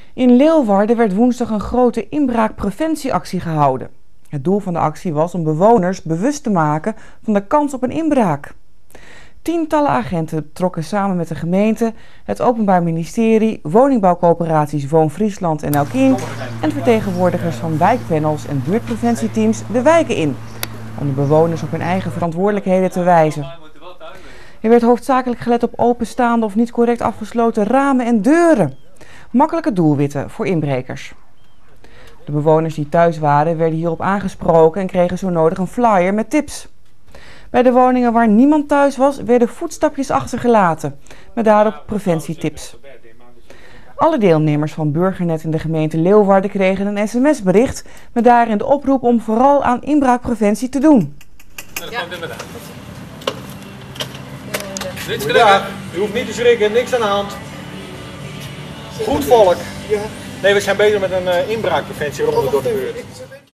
In Leeuwarden werd woensdag een grote inbraakpreventieactie gehouden. Het doel van de actie was om bewoners bewust te maken van de kans op een inbraak. Tientallen agenten trokken samen met de gemeente, het Openbaar Ministerie, woningbouwcoöperaties Woon Friesland en Elkien en vertegenwoordigers van wijkpanels en buurtpreventieteams de wijken in, om de bewoners op hun eigen verantwoordelijkheden te wijzen. Er werd hoofdzakelijk gelet op openstaande of niet correct afgesloten ramen en deuren. Makkelijke doelwitten voor inbrekers. De bewoners die thuis waren werden hierop aangesproken en kregen zo nodig een flyer met tips. Bij de woningen waar niemand thuis was, werden voetstapjes achtergelaten, met daarop preventietips. Alle deelnemers van Burgernet in de gemeente Leeuwarden kregen een sms-bericht met daarin de oproep om vooral aan inbraakpreventie te doen. Ja. Goedendag, u hoeft niet te schrikken, niks aan de hand. Goed volk. Nee, we zijn bezig met een inbraakpreventieronde door de buurt.